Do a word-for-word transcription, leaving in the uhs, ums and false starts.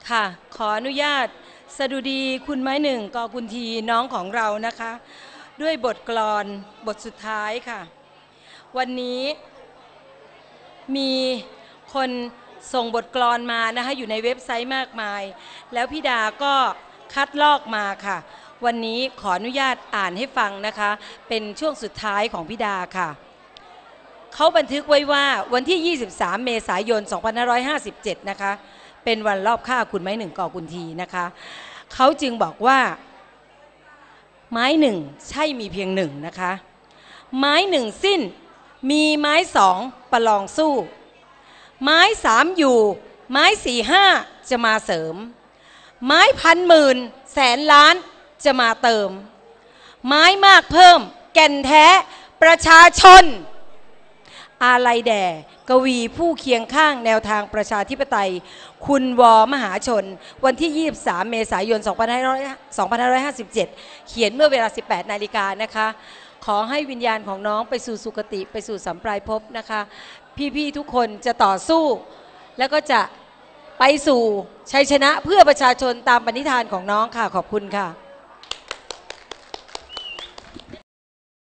ค่ะขออนุญาตสดุดีคุณไม้หนึ่งกอกุนทีน้องของเรานะคะด้วยบทกลอนบทสุดท้ายค่ะวันนี้มีคนส่งบทกลอนมานะคะอยู่ในเว็บไซต์มากมายแล้วพี่ดาก็คัดลอกมาค่ะวันนี้ขออนุญาตอ่านให้ฟังนะคะเป็นช่วงสุดท้ายของพี่ดาค่ะเขาบันทึกไว้ว่าวันที่ยี่สิบสามเมษายนสองพันห้าร้อยห้าสิบเจ็ดนะคะเป็นวันรอบฆ่าคุณไม้หนึ่งกอกุนทีนะคะเขาจึงบอกว่าไม้หนึ่งใช่มีเพียงหนึ่งนะคะไม้หนึ่งสิ้นมีไม้สองประลองสู้ไม้สามอยู่ไม้สี่ห้าจะมาเสริมไม้พันหมื่นแสนล้านจะมาเติมไม้มากเพิ่มแก่นแท้ประชาชนอาลัยแด่กวีผู้เคียงข้างแนวทางประชาธิปไตยคุณวมหาชนวันที่ยี่สิบสามเมษายนสองพันห้าร้อยห้าสิบเจ็ดเขียนเมื่อเวลาสิบแปดนาฬิกานะคะขอให้วิญญาณของน้องไปสู่สุคติไปสู่สัมปรายภพนะคะพี่ๆทุกคนจะต่อสู้แล้วก็จะไปสู่ชัยชนะเพื่อประชาชนตามปณิธานของน้องค่ะขอบคุณค่ะ